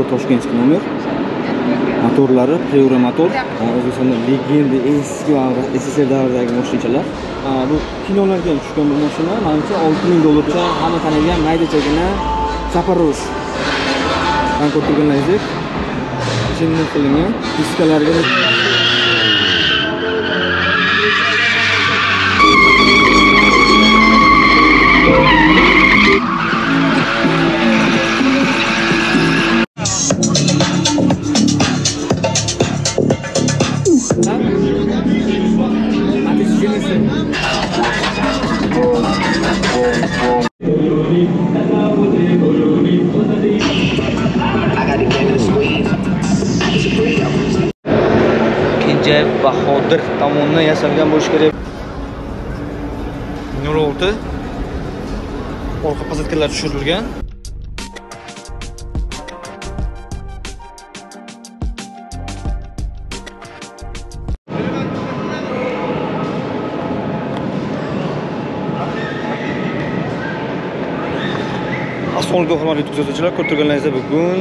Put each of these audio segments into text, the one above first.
Toshkentskiy nomer. Motorlari Priora motor. O'zbekistonda legenda eski SSR davridagi mashinalar. Bu kinolarga tushgan bu mashina, menimcha $6000 hamma tanilgan mayda-chagina Chaparros. Ben ko'rganlaringizdek, chinni qilingan diskalarga Kenjayev Bahodir tomonidan yasalgan bo'lishi kerak. 06 orqa pozitkalar tushirilgan. Assalomu hurmatli kuzatuvchilar, ko'rib turganlaringizda bugun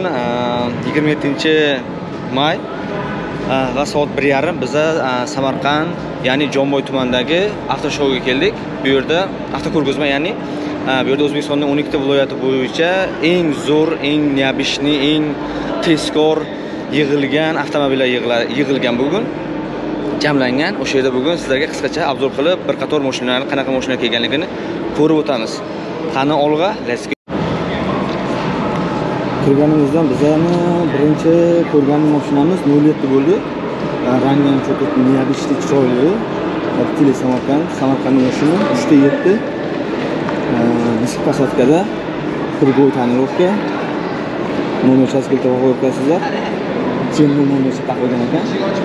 27-may va soat 1:30 biz Samarqand, ya'ni Jomboy tumanidagi avtoshouga keldik. Bu yerda avtoko'rgazma, ya'ni bu yerda O'zbekistonning 12 ta viloyati bo'yicha eng zo'r, eng neobishniy, eng tezkor yig'ilgan avtomobillar yig'ilgan bugun jamlangan. O'sha yerda bugun sizlarga qisqacha obzor qilib, bir qator mashinalarning qanaqa mashina kelganligini ko'rib o'tamiz. Qani olg'a, let's go. Kirganimizdan bizani birinchi ko'rgan mashinamiz 07 bo'ldi. Rangi ham juda neobishniy, chiroyli. Optili Samarqandning mashina 3.7. Disk pasatkada turboy tonirovka. Nomer chasbilta qo'yibsizlar. Chinni nomercha taqilgan ekan.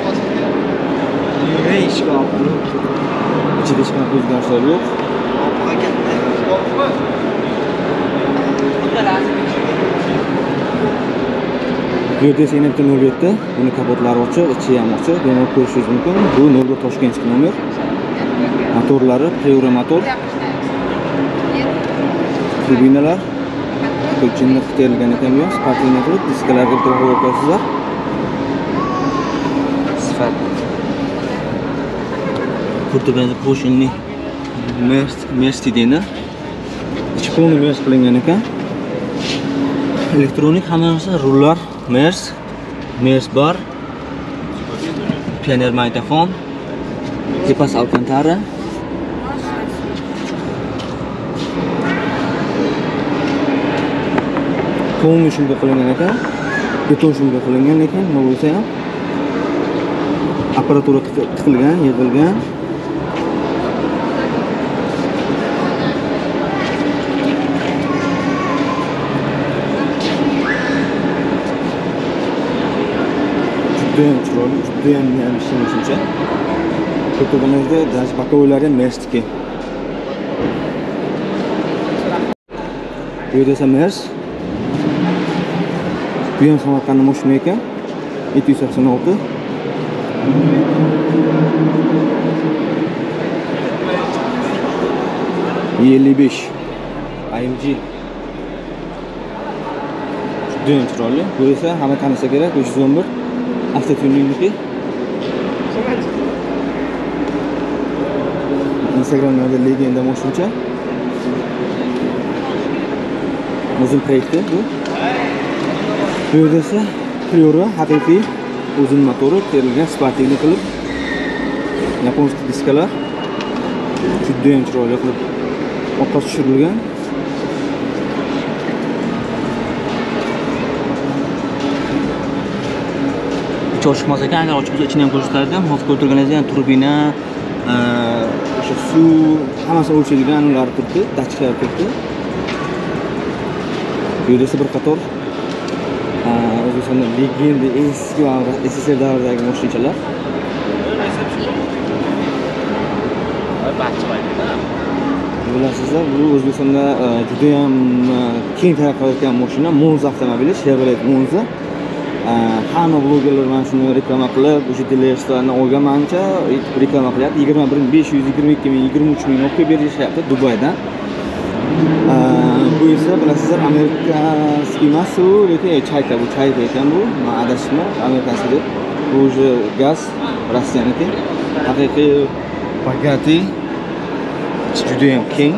Ichida hech qanaqa o'zgarishlar yo'q. Bu yerda esa yana bitta 07. Buni kapotlari ochiq, ichi ham ochiq. Bemalol ko'rishingiz mumkin. Bu 04 Toshkentskiy nomer. Motorlari Priora motor. Tribinalar ko'chinni qitilgan ekan bu. Sportini qilib, diskalarga bitta qo'yibsizlar. Sifat. Ko'rtirganingizda Porsche Mercedes ichi polni Mercedes qilingan ekan. Elektronik hamma narsa, rullar Mercedes bar, Pioneer magnitofon, Tipas Alcantara. Polni shunga qilingan ekan. Beton shunga qilingan ekan, nima bo'lsa ham. Apparatura tiqilgan, yig'ilgan. Judayam chiroyli, judayam neobishniy shuncha. Ko'rganingizda даже bokovoylari ham Mercedes. Bu yerda esa Mercedes. Bu ham Samarqandning mashina ekan. 786. E55 AMG. Judayam chiroyli. Bu esa hamma tanisa kerak, 311 avtotuningniki. Instagramda legenda mashina. O'zim proyekti bu. Bu yerda esa Priora haqiqiy o'zin motori terilgan, sportivni qilib yaponskiy diskalar judayam chiroyli qilib orqa tushirilgan. Ochiqmas ekan, agar ochib bo'lsa ichini ham ko'rsatardim. Hozir ko'rib turganingizdek, turbina, o'sha suv hammasi o'lchaydigan ular turibdi, datchiklar turibdi. Bu yerda esa bir qator O'zbekistonda legenda eski SSR davridagi mashinalar. Bilasizlar, bu O'zbekistonda juda ham keng tarqalayotgan mashina, Monza avtomobili, Chevrolet Monza. Hamma blogerlar mana shuni reklama qilib, o'sha telerestoranni olganmancha reklama qilyapti. 21522 ming, 23000 olib berishyapti Dubaydan. Bu esa bilasizlar amerikaskiy emas u, lekin chayka, bu chayka ekan bu. Men adashibman, amerikasi deb. Bu уже gaz Rossiyaniki. Haqiqiy bagati. Juda ham keng.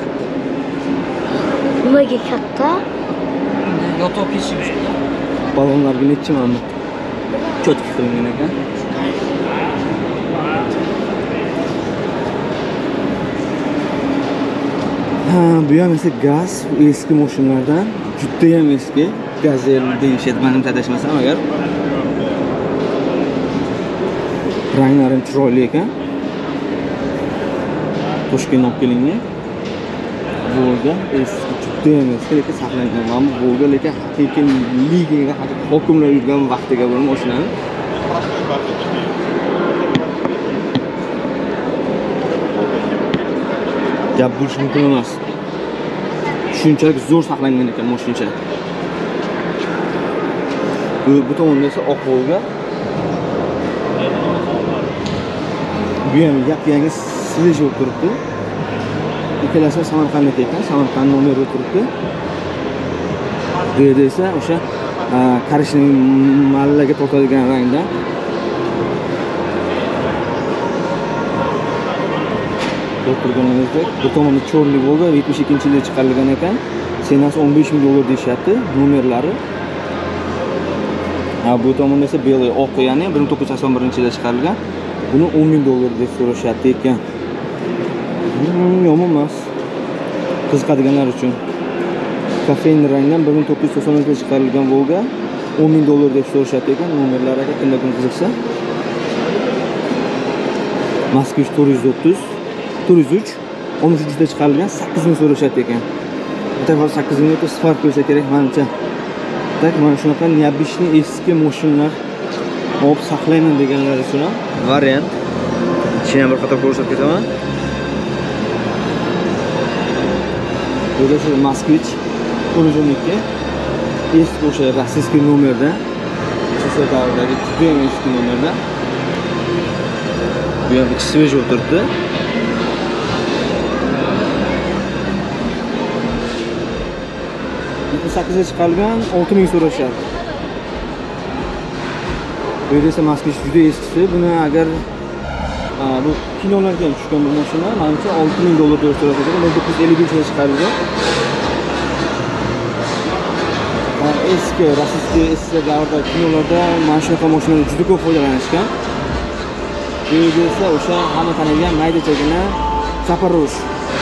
Nimaga katta? Yotoq pechimiz. Balonlarga necha mana cho'tki qilingan ekan. Bu ham esa gaz, eski mashinalardan, juda ham eski. Gazel deyishadi, mening adashmasam agar. Ranglari chiroyli ekan. Toshkentdan olib kelingan. Volga eski juda ham eski, lekin saqlangan. Mana bu Volga lekin haqiqiy ligaga, haqiqiy hokimlar yurgan vaqtiga bo'lgan mashinani. Gap bo'lishi mumkin emas. Shunchalik zo'r saqlangan ekan mashina. Bu tomonda esa oq Volga. Bu ham yangi svej bo'lib turibdi. Ikkalasi Samarqandlik ekan, Samarqand nomerida turibdi. Bu yerda esa o'sha qarishning mallaga tortadigan rangda. Turganingizdek, bu tomonda chorniy Volga 72-yilda chiqarilgan ekan. Senasi 15 ming dollar deyishyapti, nomerlari. Bu tomonda esa belay oq, ya'ni 1981-yilda chiqarilgan. Buni 10 ming dollar deb so'rashyapti ekan. Yomon emas. Qiziqadiganlar uchun. Kafein rangdan 1990-yilda chiqarilgan Volga 10 ming dollar deb so'rashyapti ekan. Nomerlariga kimda qiziqsa. Moskva 430 403 13-yilda chiqarilgan 8 ming so'rashyapti ekan. Bu tarafa 8 ming spark bo'lsa kerak menimcha. Tak, mana shunaqa neobishni eski mashinalar olib saqlayman deganlar uchun variant. Ichini bir qator ko'rsatib ketaman. Bu esa Moskvich 412 eski o'sha rossiyskiy nomerda. SSR davridagi juda ham eski nomerda. Bu ham ichi svej o'tiribdi. Bu 8 chiqarilgan 6 ming so'rashyapti. Bu esa Moskvich juda eskisi. Buni agar bu kinolarga tushgan bu mashina, menimcha 6 ming dollar deb so'rashadi. 1953-yilda chiqarilgan. Eski rossiyskiy SSR davrida kinolarda mana shunaqa mashinalar juda ko'p foydalanishgan. Bu esa o'sha hamma tanigan mayda-chagina Zaporoj.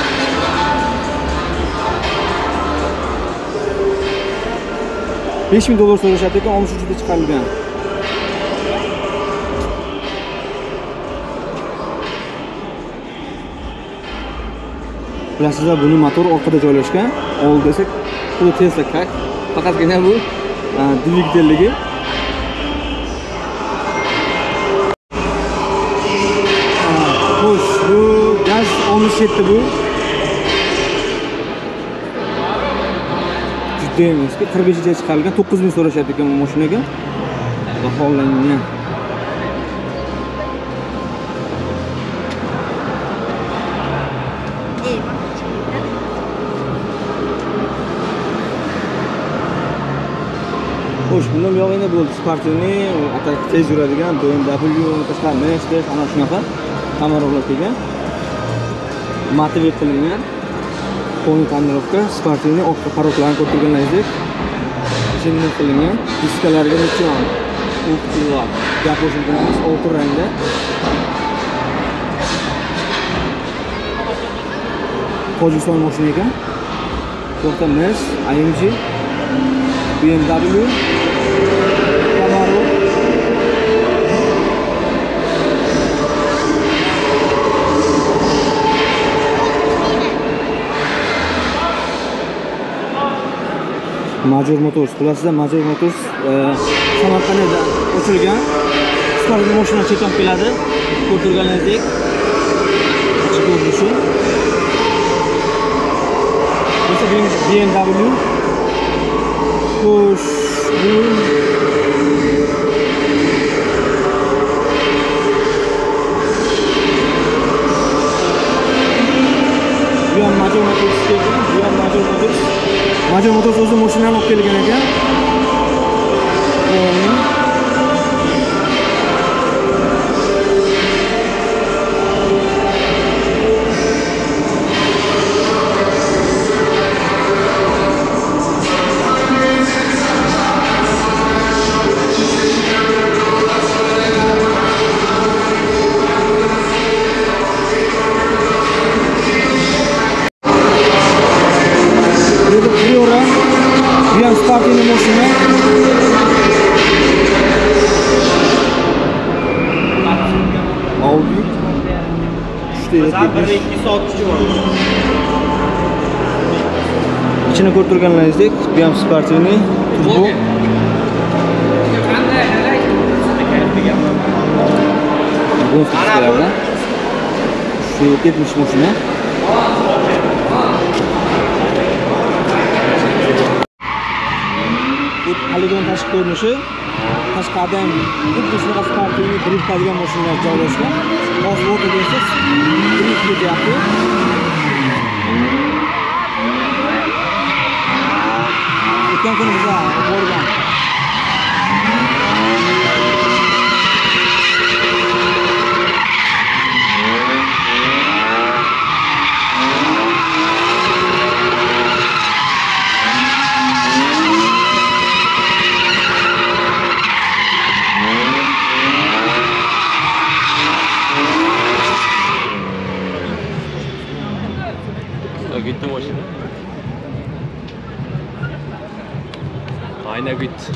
$5 ming so'rashyapti ekan, 13-yilda chiqarilgan. Bilasizlar, buni motor orqada joylashgan. Oldida esa bu Tesla kak. Faqatgina bu dvigatelligi. Xo'sh, bu gaz 67 bu. Juda ham eski, 45-yilda chiqarilgan, 9 ming so'rashyapti ekan bu mashinaga. Baholangan. Xo'sh, bundan buyog'i endi bo'ldi. Sportivniy, atak tez yuradigan BMW, tashqari Mercedes, ana shunaqa kameralar kelgan. Motivate qilingan. Polniy tonirovka, sportivniy orqa paroklarni ko'rtirganlaringizdek. Chinni qilingan. Diskalariga necha o'qchilar. Gaplashib oltin rangda. Tojikiston mashina ekan. To'xta Mercedes, AMG, BMW, Camaro. Major Motors, bilasizlar, Major Motors Samarqandda ochilgan. Sportli mashina chetdan keladi. Ko'rtirganingizdek. Ochiq ko'rinishi. Bu BMW. Xo'sh, bu ham Major Motors ekan. Bu ham Major Motors o'zi mashinani olib kelgan ekan. Spark'ın emosyonu. Audi. İşte İçine koydurganlaringizdek BMW Sportivni turbo. Bu fikrlarla. Şu 70 mashina. Poligon tashqi ko'rinishi tashqaridan xuddi shunaqa Spark'ni driftadigan mashinalar joylashgan. Hozir o'rtaga esa drift ketyapti. O'tgan kuni biz borgan. Gitti maşına. Ayna gitti.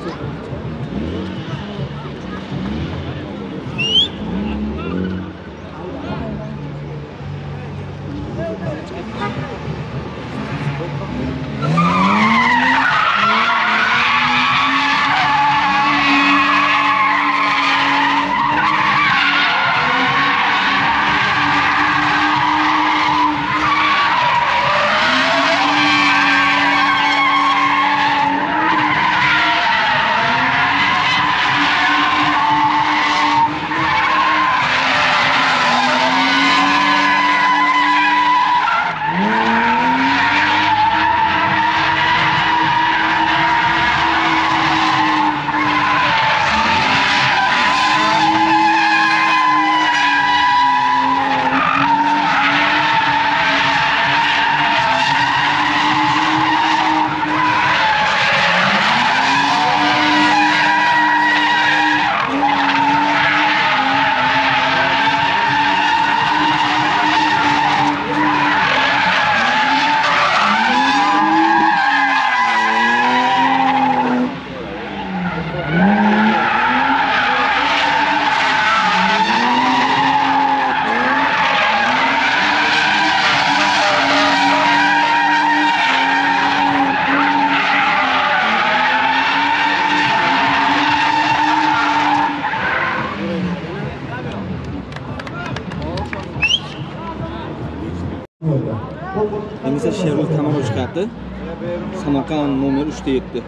Endi esa Chevrolet Camaro chiqadi. Samarqand nomer 3-7.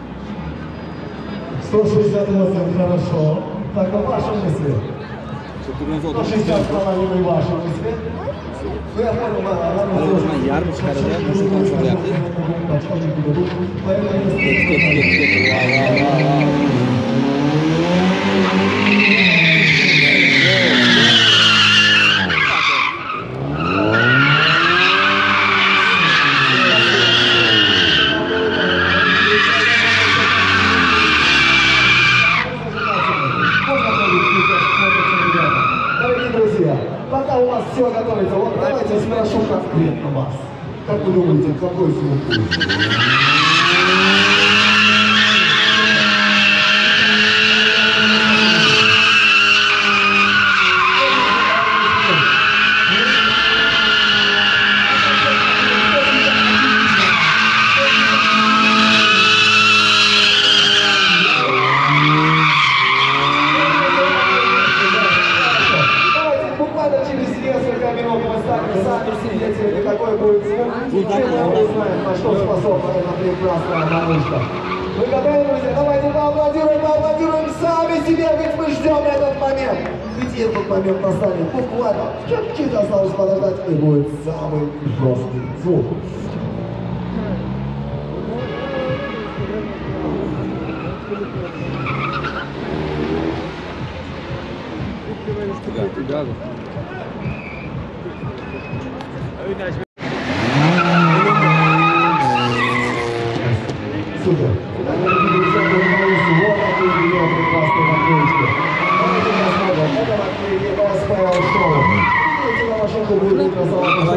168 хорошо. Так, на вашем месте. 160 половиной вашем месте. Ну, я понял, Hali yarmi chiqaradi, mushuk chiqaryapti. Пока у вас все готовится, вот давайте спрошу конкретно вас. Как вы думаете, какой звук будет? На что способна эта прекрасная малышка. Вы готовы, друзья? Давайте поаплодируем сами себе, ведь мы ждем этот момент. Ведь этот момент настанет буквально чуть-чуть осталось подождать, и будет самый жесткий звук. Супер. Дорогие друзья, вот такие две прекрасные наклеечки. Давайте посмотрим. Это наклейки SPL Show. Видите, на машинку будет красоваться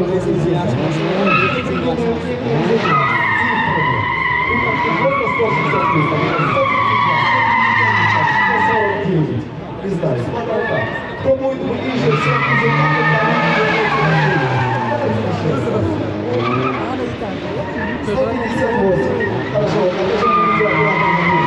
не знаю, смотрим так. Кто будет ближе всех музыкантов, давайте начнем. 158. Хорошо, покажи мне видео оператора на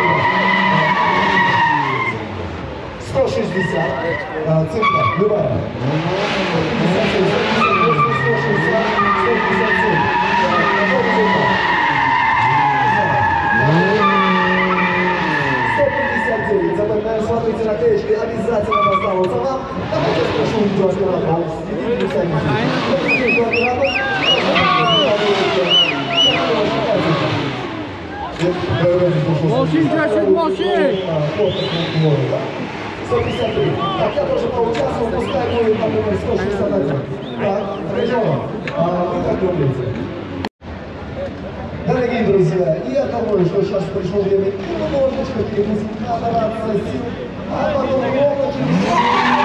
месте. 160. Цифра, любая. 157, 158, 160, 157. Какой результат? 159. Запоминаем, смотрите наклеечки, обязательно достанутся вам. Давайте я спрошу видеооператора. Молчи, Джасик, молчи! 153. Так, я тоже поучаствовал, пускай будет, например, 161. Так, Режова, вы как думаете? Дорогие друзья, я думаю, что сейчас пришло время немножечко перепустить, набраться сил, а потом ровно через...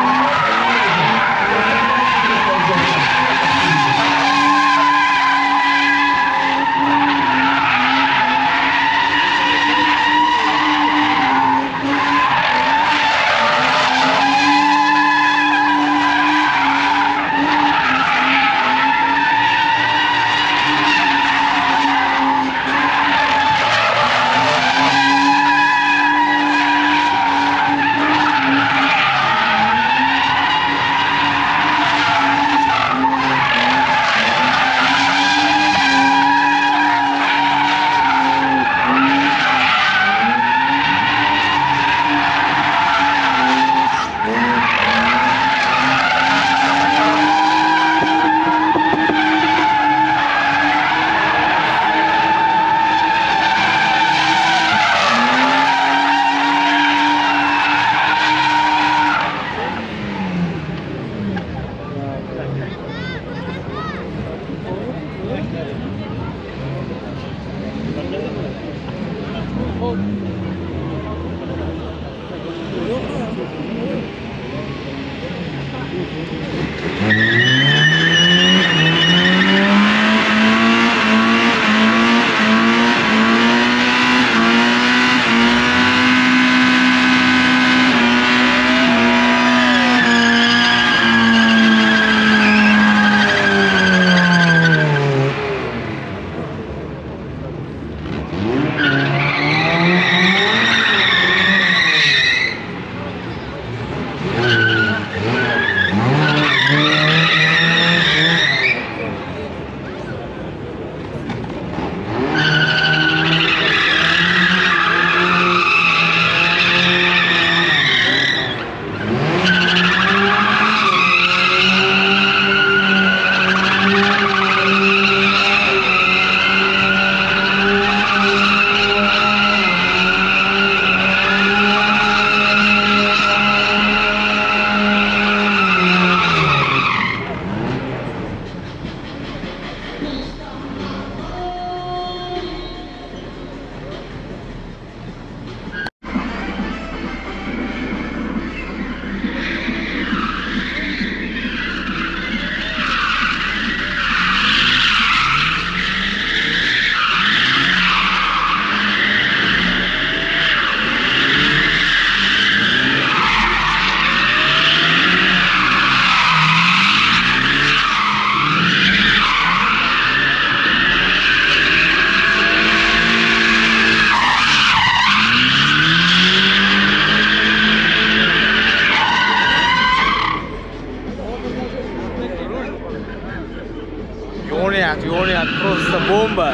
Yonayapti, просто бомба.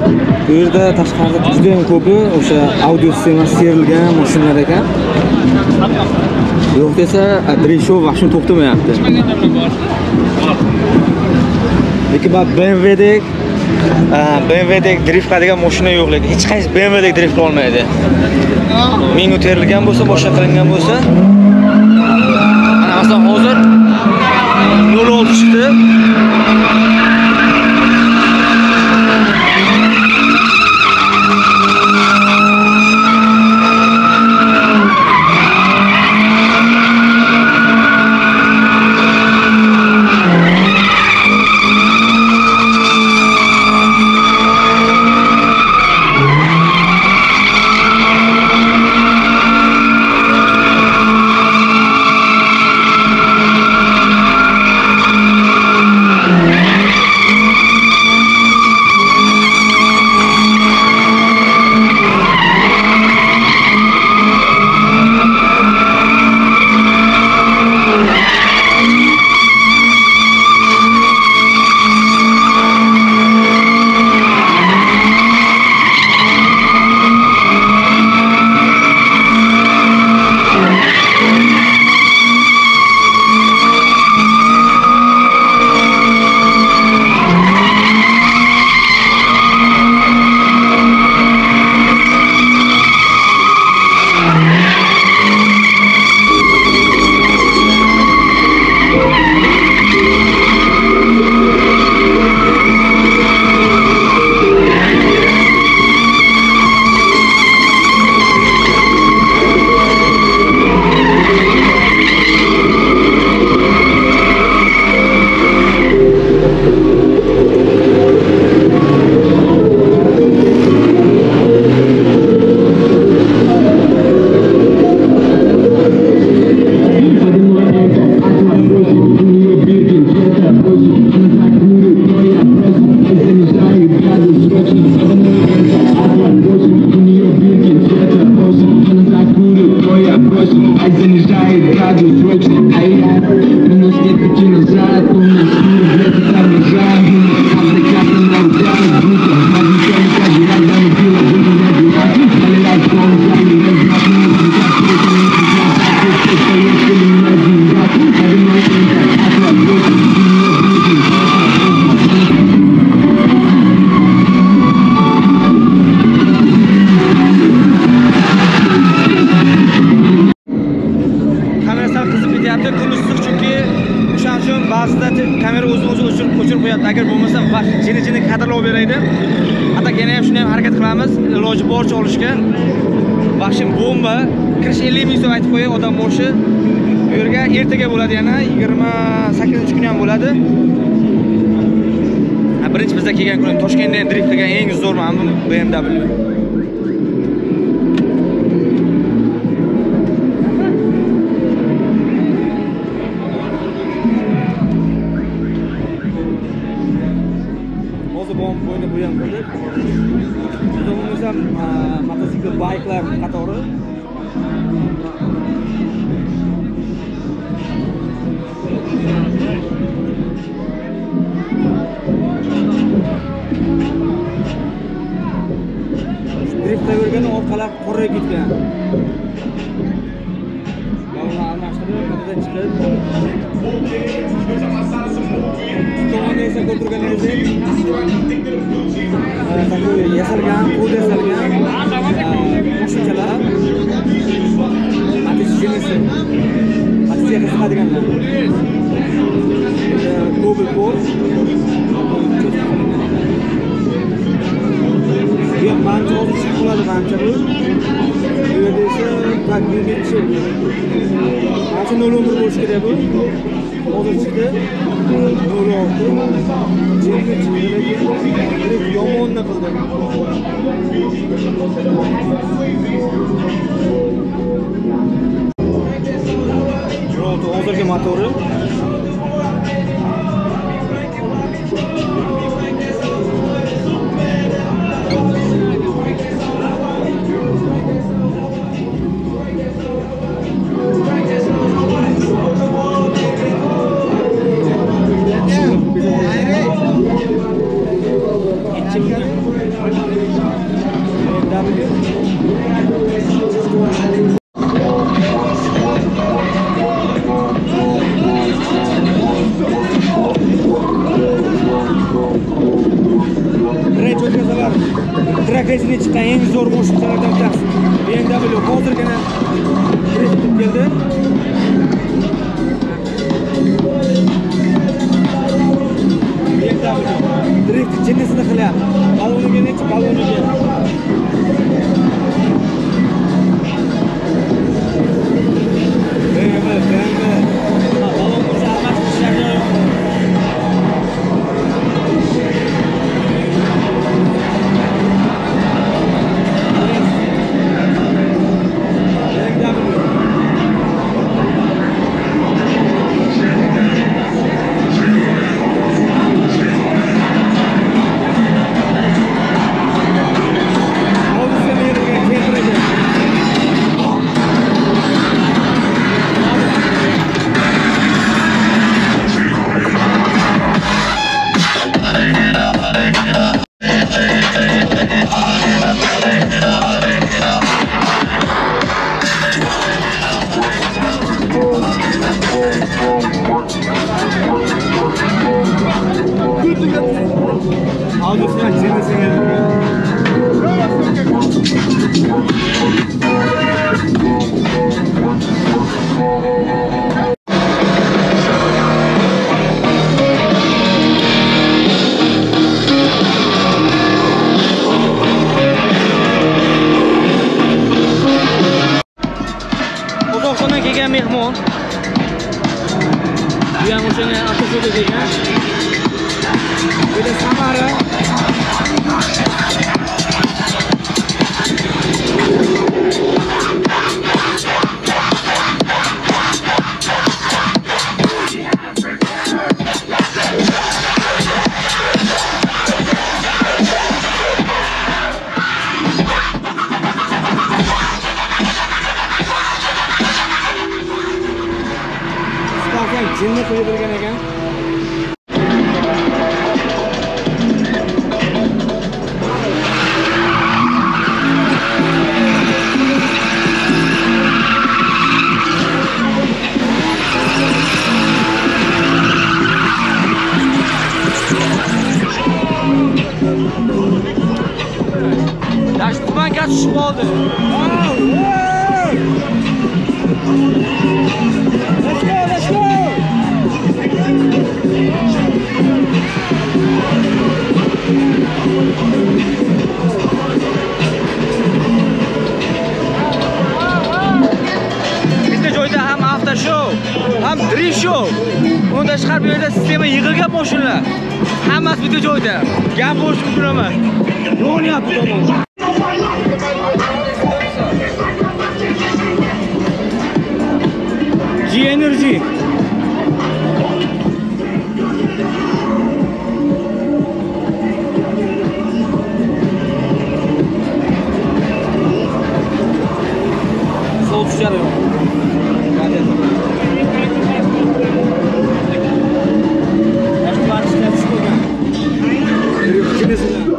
Bu yerda tashqarida juda ham ko'pi o'sha audio sistemasi serilgan mashinalar ekan. Yo'q desa, Dresho vaqtini to'xtamayapti. Lekin BMWdek drift qiladigan mashina yo'q, lekin hech qaysi BMWdek drift qila olmaydi. Mengu terilgan bo'lsa, boshqa qilingan bo'lsa, ana masalan hozir 06 chiqdi. agar bo'lmasa jini kadrlar olib beraydi. Hatta yana ham shuni ham harakat qilamiz, iloji boricha olishga. Vaqtim bomba kirish 50 ming so'm aytib qo'yay, odam boshi. Bu yerga ertaga bo'ladi, yana 28-kuni ham bo'ladi. Birinchi bizga kelgan kuni Toshkentdan drift qilgan eng zo'r mana bu BMW. Bo'yni bu ham qildik. Biz ham mototsikl bayklar qatori. Driftda yurgan orqalar qorayib ketgan. Yollarni almashtirib, bundan chiqib. To'g'ri esa ko'rtirganingizdek yasalgan, qo'l yasalgan qo'shimchalar Matiz jinisi Matizga qiziqadiganlar Google Board bu ham mancha hozir chiqib qoladi, mancha bu yerda esa takbirchi mancha 011 bo'lishi kerak bu hozir chiqdi 06 Jilga chiqdi, lekin yomonni qildi. Hozirgi motori Trakesini chiqqan eng zo'r moshinalardan bittasi. BMW hozirgina kiritib keldi. BMW drift jinnisini qilyapti. Baloniga necha baloniga. BMW. Balon bo'lsa almashtirishlar joyi yo'q. Qozog'istondan kelgan mehmon. Bu ham o'shani avtoshowga kelgan. Bu yerda Samara. Jinni qo'yib bergan ekan. Dashtuman kaçışib oldi. Let's go. Bitta joyda ham after show, ham drift show. Unda chiqarib bu yerda sistema yig'ilgan mashinalar. Hammasi bitta joyda. Gap bo'lish mumkin emas. Yo'qyapti tomon. G-Energy. Sol tutar yok. Başka parçalar çıkıyor. İkimizin.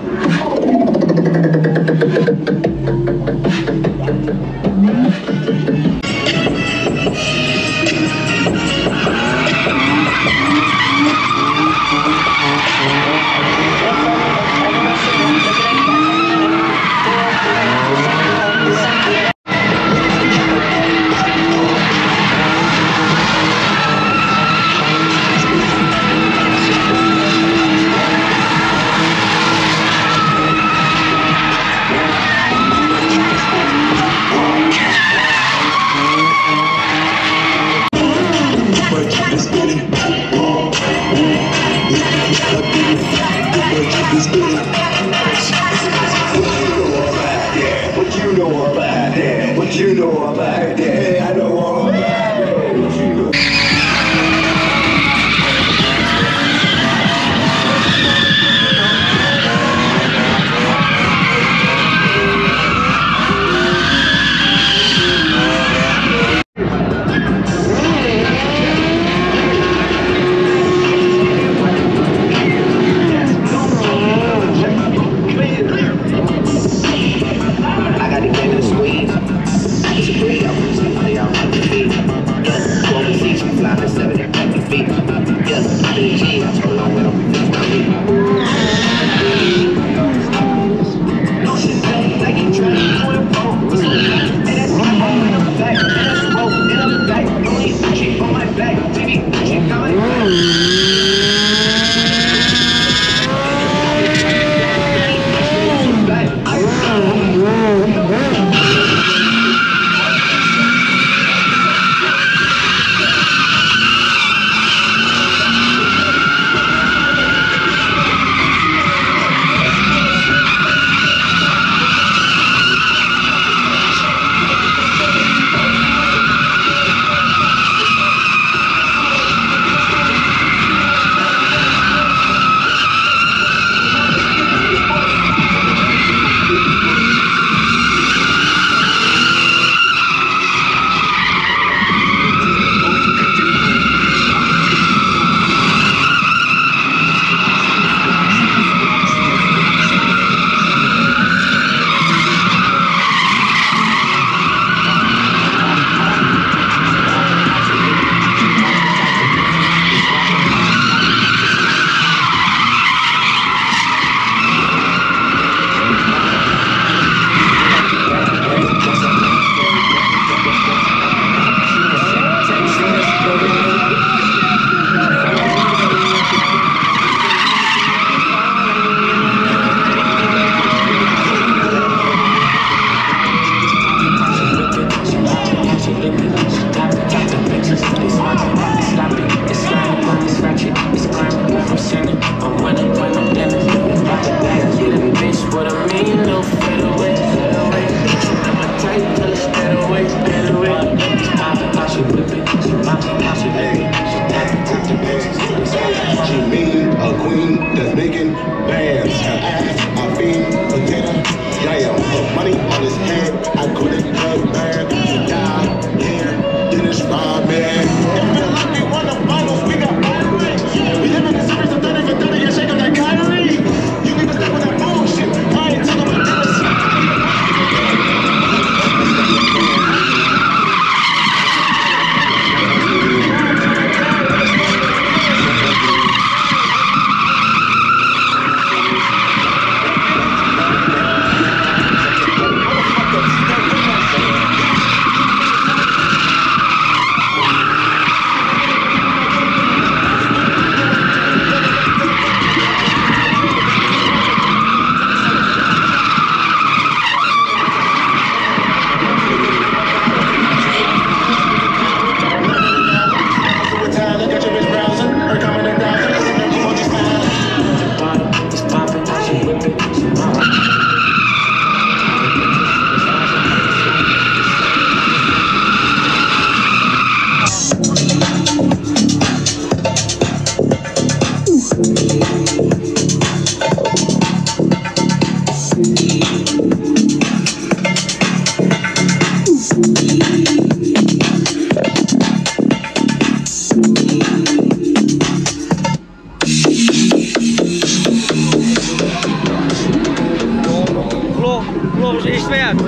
Quloq eshitmayapti.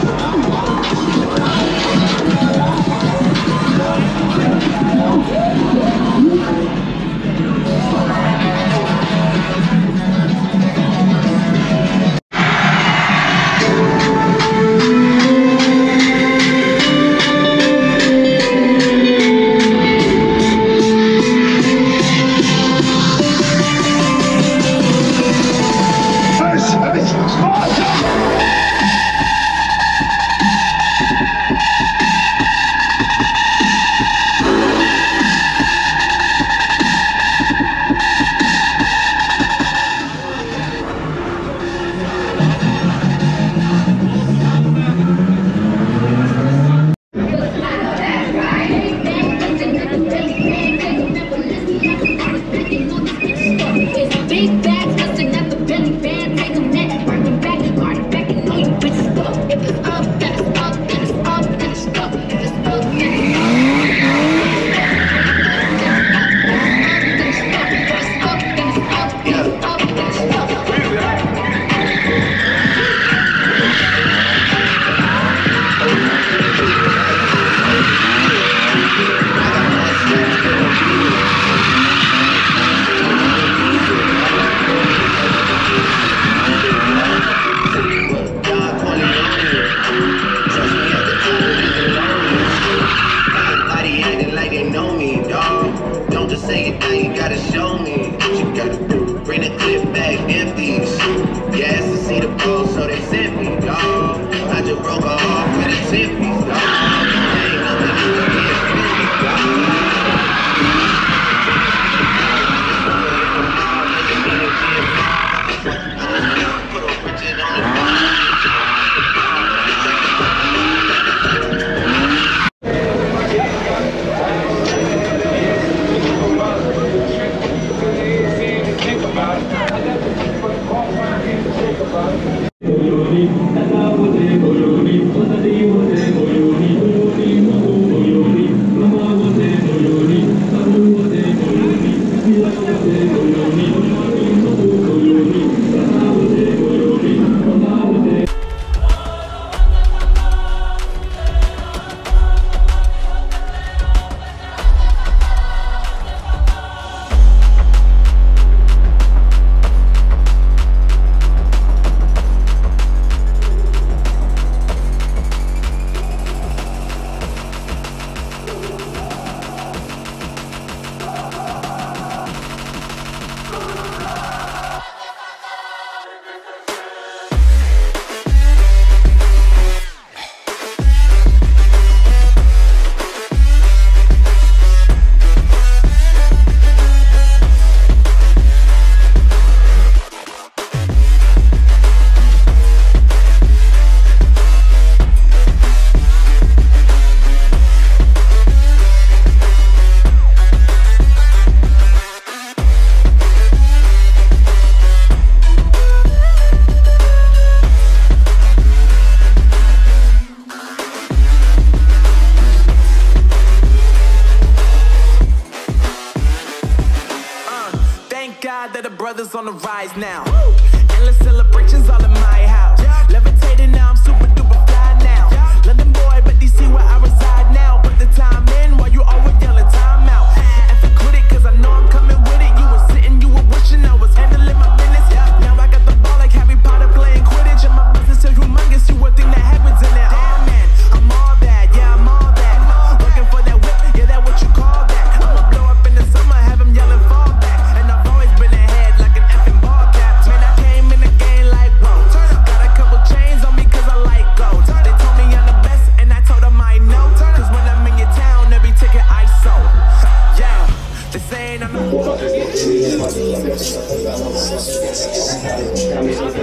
That the brothers on the rise now. Endless celebrations all in my house. Levitating now, I'm super duper fly now. London boy, but DC where I reside now. Put the time in while you always yelling time out. And for quit it, cause I know I'm coming with it. You were sitting, you were wishing I was handling my business. Now I got the ball like Harry Potter playing Quidditch. And my business is humongous, you would think that happens in it. Damn man, I'm all that, yeah I'm all that. Working for that whip, yeah that what you call that. I'ma blow up in the summer, have him yelling fall back. And I've always been ahead like an effing ball cap. Man, I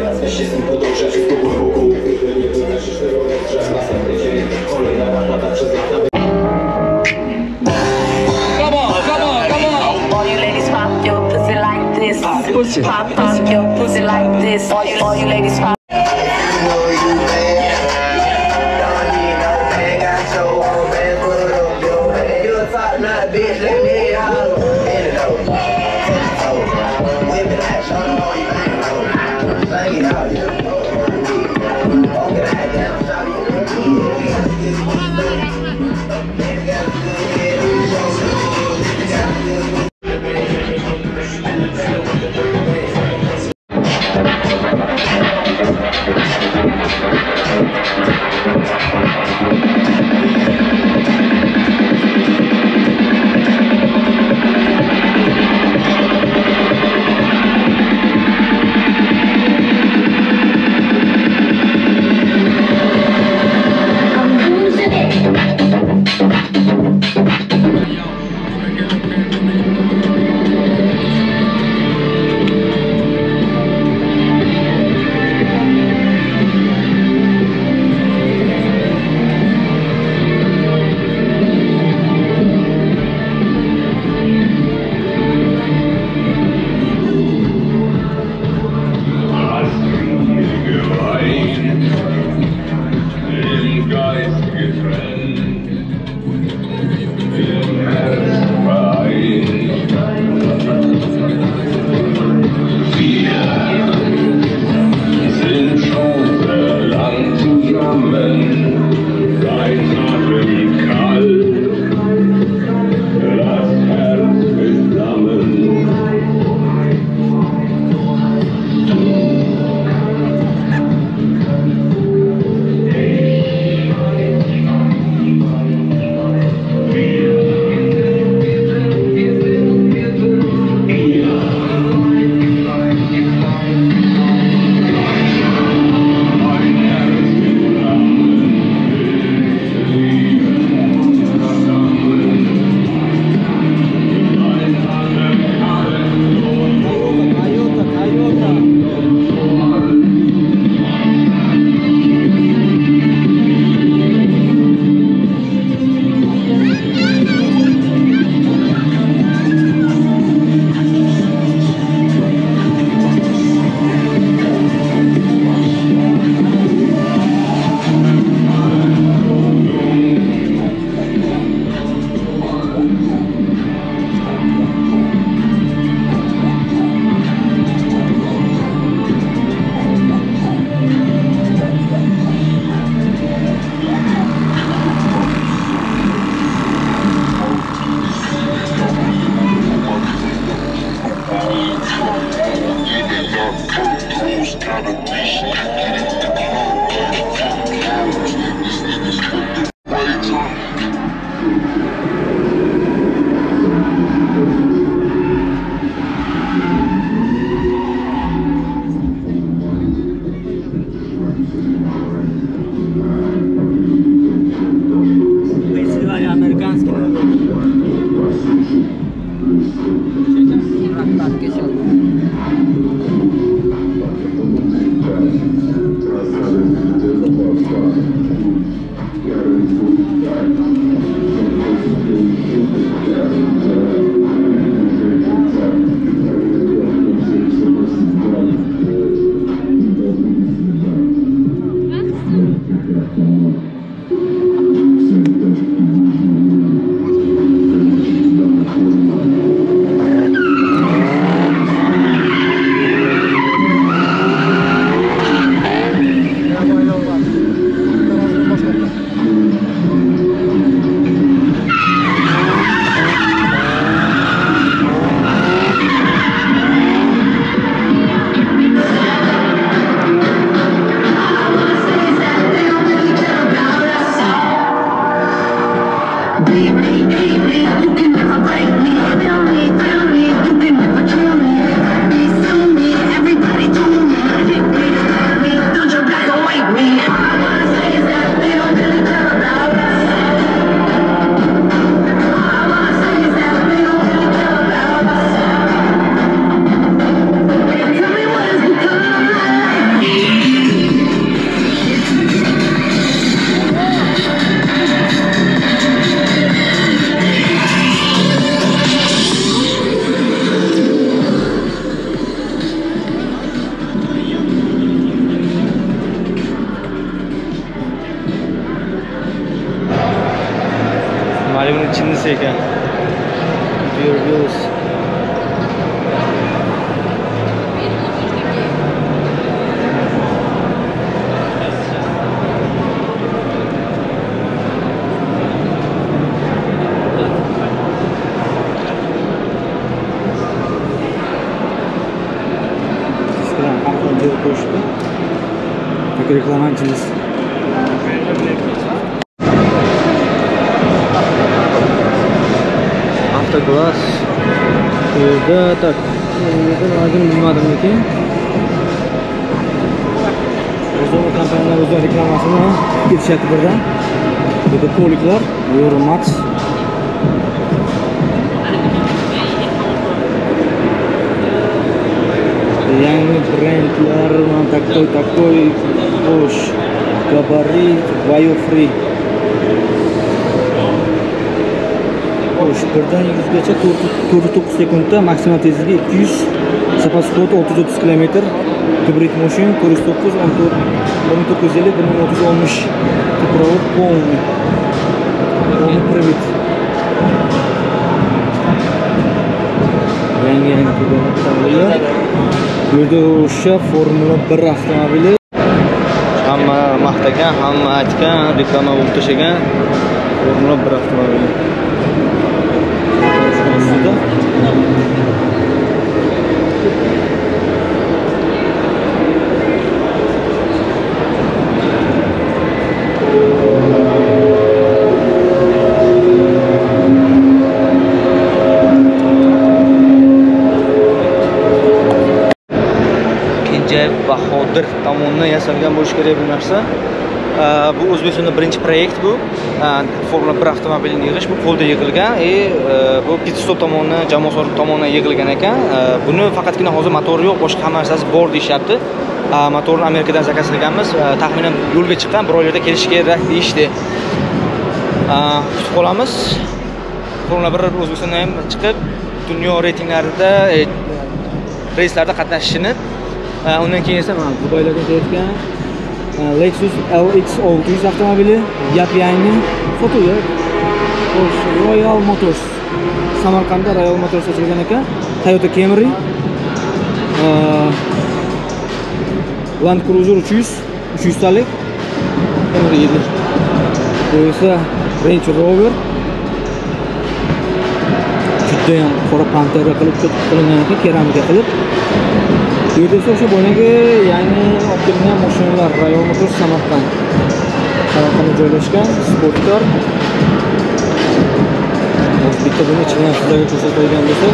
Jeśli z nim podążać w pół roku nie wyznaczysz tego lepsza. Następny dzień, kolejna lata przez lata. All you ladies pop your pussy like this. Pop your pussy like this. All you ladies pop. chinnisi ekan. Dear Wheels. Reklaman jenis. Avtoglas. Burada tak. Burada adını bilmadim lekin. O'zbek kompaniyalar o'z reklamasini ketishyapti birdan. Burada poliklar, Euromax. Yangi brendlar, такой Bosch, Gabarit, Biofree. Bosch birdan 100 gacha 4.9 sekundda maksimal tezligi 200, zapas quvvati 630 km. Hibrid mashin 409, 1950, 1360. Топровод полный. Полный привод. Yangi avtomobillar. Bu yerda o'sha Formula 1 avtomobili. Hamma maqtagan, hamma aytgan, reklama bo'lib tashagan Formula 1 avtomobili. Bahodir tomonidan yasalgan bo'lishi kerak bu narsa. Bu O'zbekistonda birinchi proyekt bu. Formula 1 avtomobilini yig'ish bu qo'lda yig'ilgan. Bu Pitstop tomonidan, jamoa tomonidan yig'ilgan ekan. Buni faqatgina hozir motori yo'q, boshqa hamma narsasi bor deyishyapti. Motorni Amerikadan zakaz qilganmiz. Taxminan yo'lga chiqqan, bir oylarda kelishi kerak deyishdi. Kutib qolamiz. Formula 1 O'zbekistonda ham chiqib, dunyo reytinglarida, reyslarda qatnashishini. Undan keyin esa mana Dubaylarda ketgan Lexus LX 600 avtomobili yap-yangi sotuvga. Royal Motors. Samarqandda Royal Motors ochilgan ekan. Toyota Camry, Land Cruiser 300 talik. Camry edi. Bu esa Range Rover. Juda ham qora pantera qilib qilingan ekan, keramika qilib. Bu yerda esa o'sha boyagi yangi olib kelingan mashinalar Royal Motors Samarqand. Samarqandda joylashgan sportkar. Bitta buni ichidan sizlarga ko'rsatadigan bo'lsak,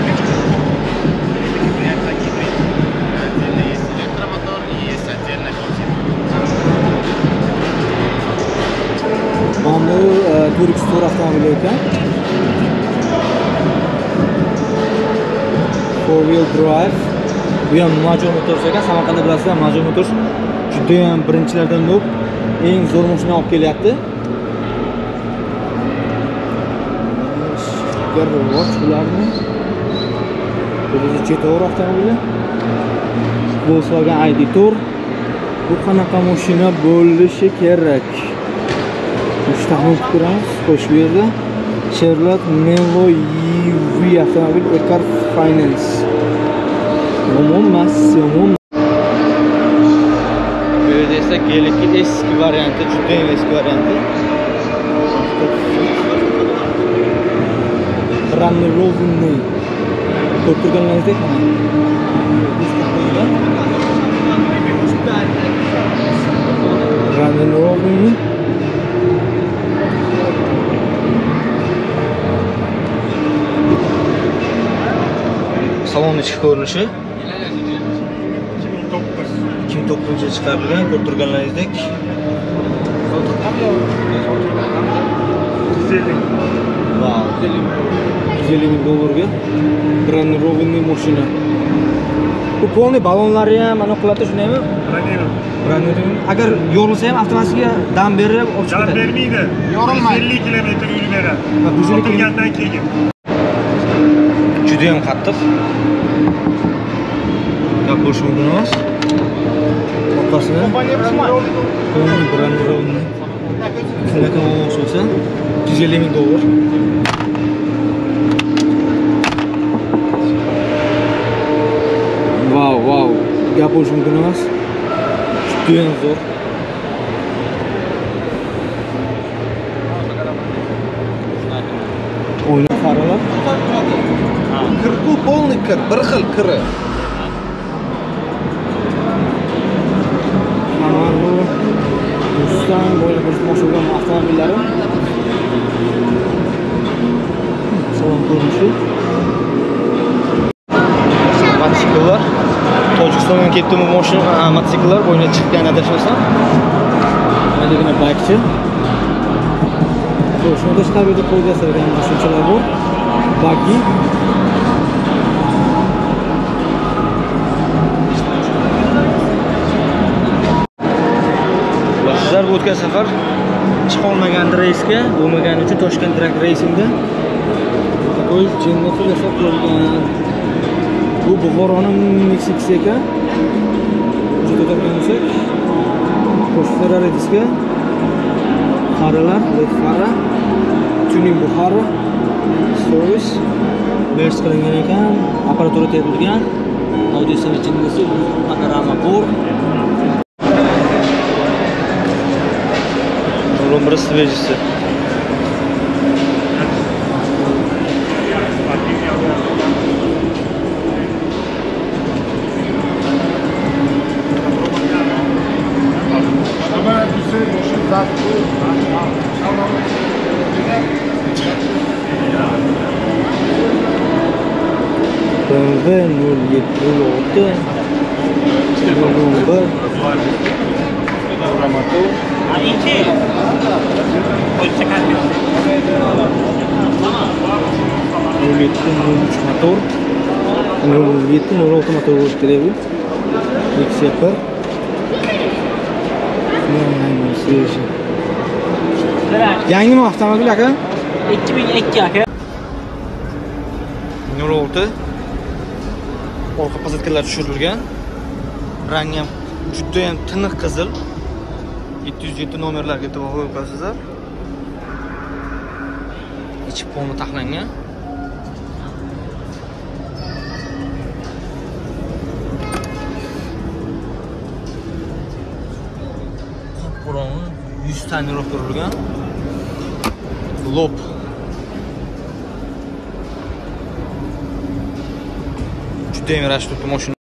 bu Turix Tour avtomobili ekan. 4-wheel drive. Bu ham Majo Motors ekan. Samarqandda bilasizlar, Majo Motors juda ham birinchilardan bo'lib eng zo'r mashina olib kelyapti. Garroch bularni. Bu Jetour avtomobili. Volkswagen ID Tour. Bu qanaqa mashina bo'lishi kerak? Mustaqil ko'ramiz. Xo'sh, bu yerda Chevrolet Melo EV avtomobil Ecar Finance. Yomon emas, yomon. Bu yerda esa G2 eski varianti, juda ham eski varianti. Range Rover'ni ko'rib turganlaringizdek mana. Range Rover'ni salon ichki ko'rinishi 2009-yilda chiqarilgan, ko'rib turganlaringizdek. Wow, $150,000 Range Rover'ni mashina. Bu polni balonlari ham mana qiladi, shundaymi? Range. Agar yorilsa ham avtomatiga dam berib olib chiqadi. Dam bermaydi. Yorilmaydi. 50 kilometr yuraveradi. Sotilgandan keyin. Juda ham qattiq. Gap bo'lishi mumkin emas. Orqasida Range Rover'ni. Shunday olmoqchi bo'lsa, $250,000. Wow. Gap bo'lishi mumkin emas. Juda ham zo'r. O'ynab qaralar. Kirku polni kir, bir xil kiri. Mana bu Mustang bo'ylab boshlangan avtomobillari. Salon ko'rinishi. Mototsikllar. Tojikistondan kelibdi bu mashina, mototsikllar bo'yna chiqqan adashmasam. Mana baykchi. Bu shunda tashqarida qo'yib yasalgan mashinalar bor. Buggy. Sizlar bu o'tgan safar chiqolmagan reysga, bo'lmagani uchun Toshkent Drag Racingda qo'y jennatni yasab qo'ygan. Bu Buxoroning Meksiksi ekan. Juda to'g'ri bo'lsak, Ferrari diska, faralar, led fara, tuning Buxoro, service, bers qilingan ekan, apparatura terilgan, audio sistemasi, panorama bor. Lumbre свежести. BMW 0706 01 Motor. Motor 0706 motor bo'lishi kerak bu. X-Super. Yangimi avtomobil aka? 2002 aka. 06. Orqa pozitkalar tushirilgan. Rangi ham juda ham tiniq qizil. 707 nomerlarga e'tibor qo'yasizlar. Ichi polni taxlangan. Qop-qorong'i 100 tonirovka urilgan. Lop. Juda ham rashk turibdi mashina.